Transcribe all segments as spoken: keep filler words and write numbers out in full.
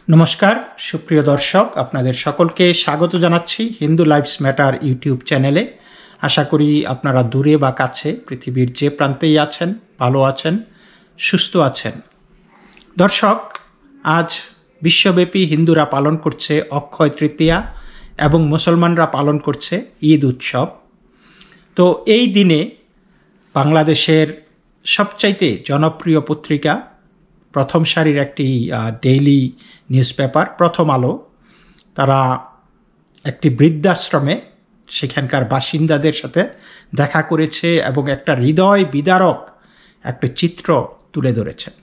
নমস্কার সুপ্রিয় দর্শক, আপনাদের সকলকে স্বাগত জানাচ্ছি হিন্দু লাইভস ম্যাটার ইউটিউব চ্যানেলে। আশা করি আপনারা দূরে বা কাছে পৃথিবীর যে প্রান্তেই আছেন ভালো আছেন, সুস্থ আছেন। দর্শক, আজ বিশ্বব্যাপী হিন্দুরা পালন করছে অক্ষয় তৃতীয়া এবং মুসলমানরা পালন করছে ঈদ উৎসব। তো এই দিনে বাংলাদেশের সবচাইতে জনপ্রিয় পত্রিকা, প্রথম সারির একটি ডেইলি নিউজ পেপার প্রথম আলো, তারা একটি বৃদ্ধাশ্রমে সেখানকার বাসিন্দাদের সাথে দেখা করেছে এবং একটা হৃদয় বিদারক একটা চিত্র তুলে ধরেছেন।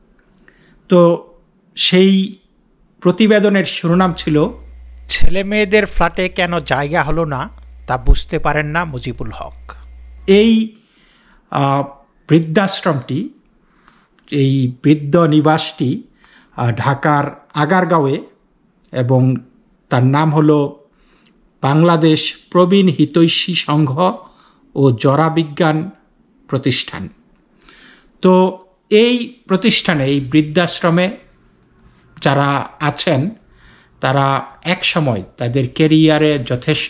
তো সেই প্রতিবেদনের শিরোনাম ছিল, ছেলে মেয়েদের ফ্ল্যাটে কেন জায়গা হলো না তা বুঝতে পারেন না মুজিবুল হক। এই বৃদ্ধাশ্রমটি, এই বৃদ্ধ নিবাসটি ঢাকার আগারগাঁওয়ে এবং তার নাম হলো বাংলাদেশ প্রবীণ হিতৈষী সংঘ ও জরা বিজ্ঞান প্রতিষ্ঠান। তো এই প্রতিষ্ঠানে, এই বৃদ্ধাশ্রমে যারা আছেন তারা এক সময় তাদের ক্যারিয়ারে যথেষ্ট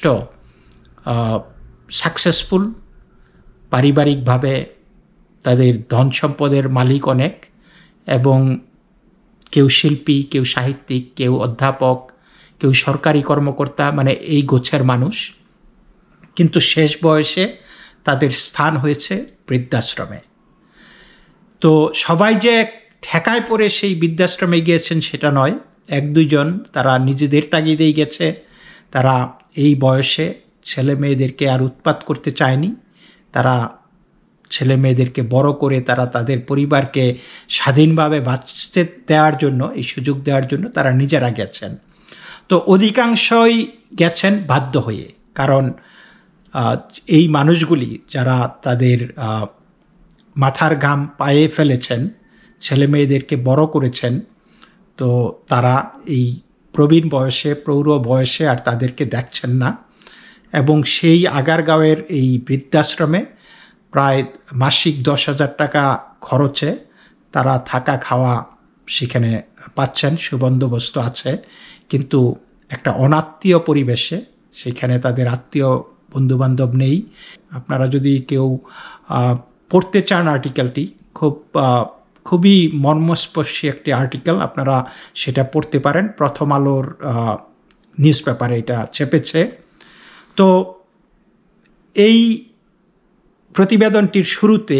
সাকসেসফুল, পারিবারিকভাবে তাদের ধন সম্পদের মালিক অনেক, এবং কেউ শিল্পী, কেউ সাহিত্যিক, কেউ অধ্যাপক, কেউ সরকারি কর্মকর্তা, মানে এই গোছের মানুষ। কিন্তু শেষ বয়সে তাদের স্থান হয়েছে বৃদ্ধাশ্রমে। তো সবাই যে ঠেকায় পড়ে সেই বৃদ্ধাশ্রমে গিয়েছেন সেটা নয়, এক দুইজন তারা নিজেদের তাগিদেই গেছে। তারা এই বয়সে ছেলে মেয়েদেরকে আর উৎপাত করতে চায়নি। তারা ছেলে মেয়েদেরকে বড় করে তারা তাদের পরিবারকে স্বাধীনভাবে বাঁচতে দেওয়ার জন্য, এই সুযোগ দেওয়ার জন্য তারা নিজেরা গেছেন। তো অধিকাংশই গেছেন বাধ্য হয়ে, কারণ এই মানুষগুলি যারা তাদের মাথার ঘাম পায়ে ফেলেছেন, ছেলে মেয়েদেরকে বড় করেছেন, তো তারা এই প্রবীণ বয়সে, প্রৌঢ় বয়সে আর তাদেরকে দেখছেন না। এবং সেই আগারগাঁওয়ের এই বৃদ্ধাশ্রমে প্রায় মাসিক দশ হাজার টাকা খরচে তারা থাকা খাওয়া সেখানে পাচ্ছেন, সুবন্দোবস্ত আছে, কিন্তু একটা অনাত্মীয় পরিবেশে। সেখানে তাদের আত্মীয় বন্ধুবান্ধব নেই। আপনারা যদি কেউ পড়তে চান আর্টিকেলটি, খুব খুবই মর্মস্পর্শী একটি আর্টিকেল, আপনারা সেটা পড়তে পারেন। প্রথম আলোর নিউজ পেপারে এটা চেপেছে। তো এই প্রতিবেদনটির শুরুতে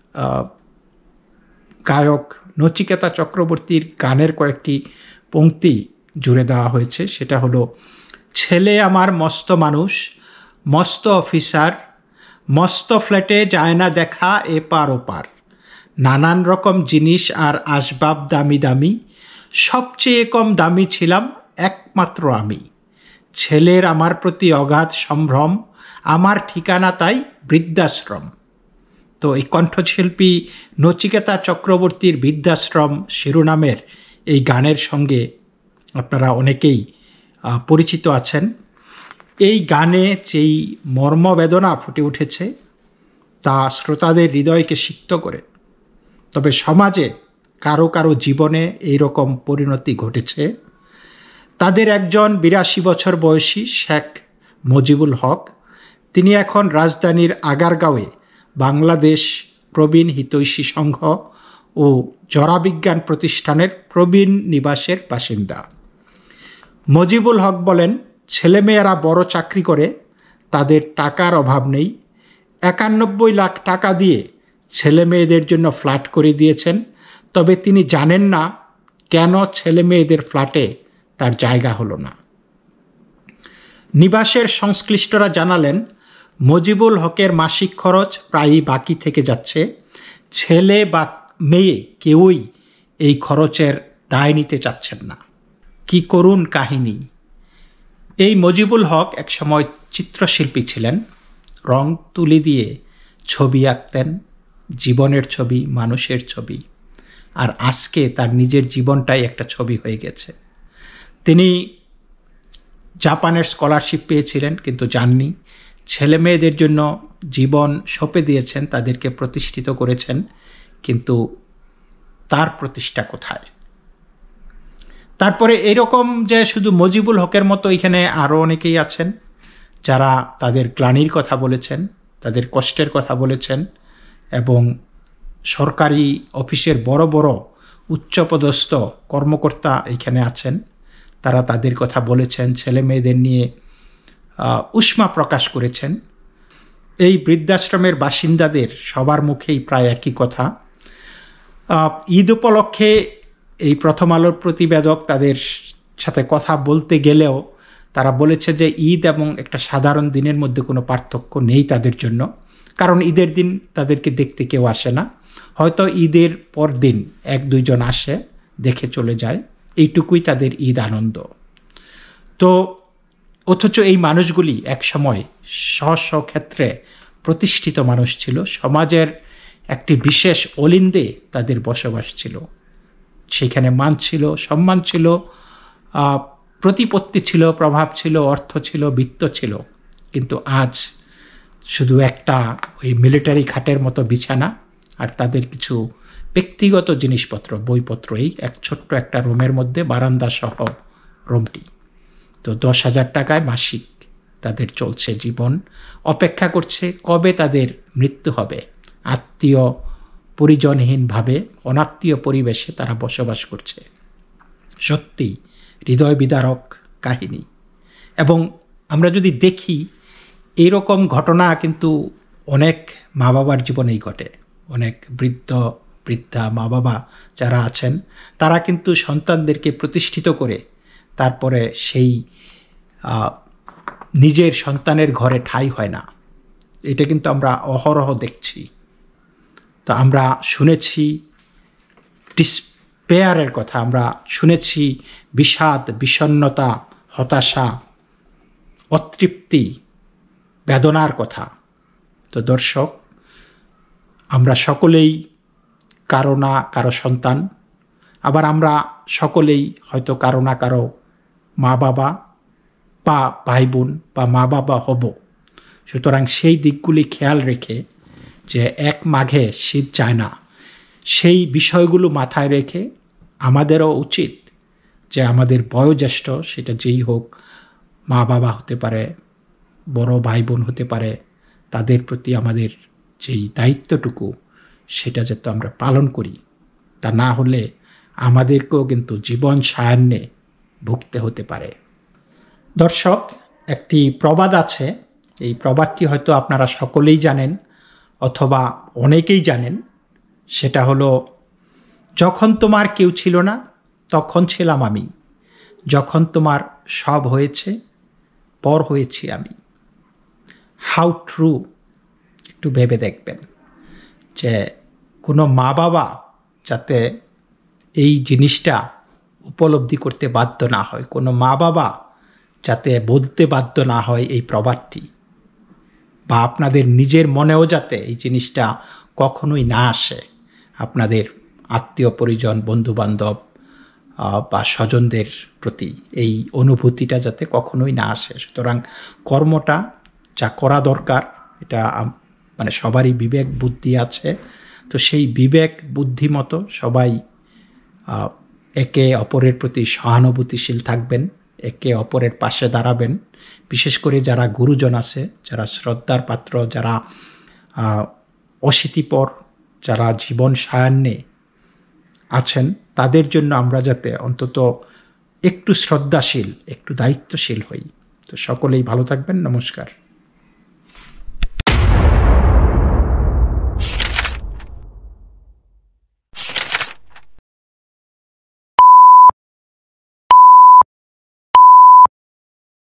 গায়ক নচিকেতা চক্রবর্তীর গানের কয়েকটি পংক্তি জুড়ে দেওয়া হয়েছে। সেটা হলো, ছেলে আমার মস্ত মানুষ, মস্ত অফিসার, মস্ত ফ্ল্যাটে যায় না দেখা এপার ওপার, নানান রকম জিনিস আর আসবাব দামি দামি, সবচেয়ে কম দামি ছিলাম একমাত্র আমি, ছেলের আমার প্রতি অগাধ সম্ভ্রম, আমার ঠিকানা তাই বৃদ্ধাশ্রম। তো এই কণ্ঠশিল্পী নচিকেতা চক্রবর্তীর বৃদ্ধাশ্রম শিরোনামের এই গানের সঙ্গে আপনারা অনেকেই পরিচিত আছেন। এই গানে যেই মর্মবেদনা ফুটে উঠেছে তা শ্রোতাদের হৃদয়কে সিক্ত করে। তবে সমাজে কারো কারো জীবনে এইরকম পরিণতি ঘটেছে। তাদের একজন বিরাশি বছর বয়সী শেখ মুজিবুল হক, তিনি এখন রাজধানীর আগারগাঁওয়ে বাংলাদেশ প্রবীণ হিতৈষী সংঘ ও জরা বিজ্ঞান প্রতিষ্ঠানের প্রবীণ নিবাসের বাসিন্দা। মুজিবুল হক বলেন, ছেলেমেয়েরা বড় চাকরি করে, তাদের টাকার অভাব নেই। একানব্বই লাখ টাকা দিয়ে ছেলে মেয়েদের জন্য ফ্ল্যাট করে দিয়েছেন। তবে তিনি জানেন না কেন ছেলে মেয়েদের ফ্ল্যাটে তার জায়গা হলো না। নিবাসের সংশ্লিষ্টরা জানালেন, মুজিবুল হকের মাসিক খরচ প্রায়ই বাকি থেকে যাচ্ছে। ছেলে বা মেয়ে কেউই এই খরচের দায় নিতে চাচ্ছেন না। কি করুণ কাহিনী। এই মুজিবুল হক একসময় চিত্রশিল্পী ছিলেন। রং তুলি দিয়ে ছবি আঁকতেন, জীবনের ছবি, মানুষের ছবি। আর আজকে তার নিজের জীবনটাই একটা ছবি হয়ে গেছে। তিনি জাপানের স্কলারশিপ পেয়েছিলেন কিন্তু যাননি। ছেলে মেয়েদের জন্য জীবন সঁপে দিয়েছেন, তাদেরকে প্রতিষ্ঠিত করেছেন, কিন্তু তার প্রতিষ্ঠা কোথায়? তারপরে এরকম যে শুধু মজিবুল হকের মতো এখানে আরও অনেকেই আছেন যারা তাদের গ্লানির কথা বলেছেন, তাদের কষ্টের কথা বলেছেন, এবং সরকারি অফিসের বড় বড় উচ্চপদস্থ কর্মকর্তা এখানে আছেন, তারা তাদের কথা বলেছেন, ছেলে মেয়েদের নিয়ে উষ্মা প্রকাশ করেছেন। এই বৃদ্ধাশ্রমের বাসিন্দাদের সবার মুখেই প্রায় একই কথা। ঈদ উপলক্ষে এই প্রথম আলোর প্রতিবেদক তাদের সাথে কথা বলতে গেলেও তারা বলেছে যে ঈদ এবং একটা সাধারণ দিনের মধ্যে কোনো পার্থক্য নেই তাদের জন্য, কারণ ঈদের দিন তাদেরকে দেখতে কেউ আসে না, হয়তো ঈদের পর দিন এক দুইজন আসে, দেখে চলে যায়, এইটুকুই তাদের ঈদ আনন্দ। তো অথচ এই মানুষগুলি এক সময় স্ব স্ব ক্ষেত্রে প্রতিষ্ঠিত মানুষ ছিল, সমাজের একটি বিশেষ অলিন্দে তাদের বসবাস ছিল, সেখানে মান ছিল, সম্মান ছিল, প্রতিপত্তি ছিল, প্রভাব ছিল, অর্থ ছিল, বিত্ত ছিল। কিন্তু আজ শুধু একটা ওই মিলিটারি খাটের মতো বিছানা আর তাদের কিছু ব্যক্তিগত জিনিসপত্র, বইপত্র, এই এক ছোট্ট একটা রুমের মধ্যে বারান্দা সহ রুমটি। তো দশ হাজার টাকায় মাসিক তাদের চলছে জীবন, অপেক্ষা করছে কবে তাদের মৃত্যু হবে। আত্মীয় পরিজনহীনভাবে অনাত্মীয় পরিবেশে তারা বসবাস করছে। সত্যি হৃদয় বিদারক কাহিনী। এবং আমরা যদি দেখি এইরকম ঘটনা কিন্তু অনেক মা বাবার জীবনেই ঘটে। অনেক বৃদ্ধ বৃদ্ধা মা বাবা যারা আছেন তারা কিন্তু সন্তানদেরকে প্রতিষ্ঠিত করে তারপরে সেই নিজের সন্তানের ঘরে ঠাঁই হয় না। এটা কিন্তু আমরা অহরহ দেখছি। তো আমরা শুনেছি ডিসপেয়ারের কথা, আমরা শুনেছি বিষাদ, বিষণ্ণতা, হতাশা, অতৃপ্তি, বেদনার কথা। তো দর্শক, আমরা সকলেই কারো না কারো সন্তান, আবার আমরা সকলেই হয়তো কারো না কারো মা বাবা বা ভাই বোন বা মা বাবা হব। সুতরাং সেই দিকগুলি খেয়াল রেখে যে এক মাঘে শীত যায় না, সেই বিষয়গুলো মাথায় রেখে আমাদেরও উচিত যে আমাদের বয়োজ্যেষ্ঠ, সেটা যেই হোক, মা বাবা হতে পারে, বড় ভাই বোন হতে পারে, তাদের প্রতি আমাদের যেই দায়িত্বটুকু সেটা যাতে আমরা পালন করি। তা না হলে আমাদেরকেও কিন্তু জীবন সায়ান্নে ভুগতে হতে পারে। দর্শক, একটি প্রবাদ আছে, এই প্রবাদটি হয়তো আপনারা সকলেই জানেন অথবা অনেকেই জানেন। সেটা হলো, যখন তোমার কেউ ছিল না তখন ছিলাম আমি, যখন তোমার সব হয়েছে পর হয়েছি আমি। হাউ ট্রু, একটু ভেবে দেখবেন যে কোনো মা বাবা যাতে এই জিনিসটা উপলব্ধি করতে বাধ্য না হয়, কোনো মা বাবা যাতে বলতে বাধ্য না হয় এই প্রবাদটি, বা আপনাদের নিজের মনেও যাতে এই জিনিসটা কখনোই না আসে, আপনাদের আত্মীয় পরিজন, বন্ধুবান্ধব বা স্বজনদের প্রতি এই অনুভূতিটা যাতে কখনোই না আসে। সুতরাং কর্মটা যা করা দরকার, এটা মানে সবারই বিবেক বুদ্ধি আছে, তো সেই বিবেক বুদ্ধি মতো সবাই একে অপরের প্রতি সহানুভূতিশীল থাকবেন, একে অপরের পাশে দাঁড়াবেন। বিশেষ করে যারা গুরুজন আছে, যারা শ্রদ্ধার পাত্র, যারা অশীতিপর, যারা জীবন সায়ান্নে আছেন, তাদের জন্য আমরা যাতে অন্তত একটু শ্রদ্ধাশীল, একটু দায়িত্বশীল হই। তো সকলেই ভালো থাকবেন। নমস্কার।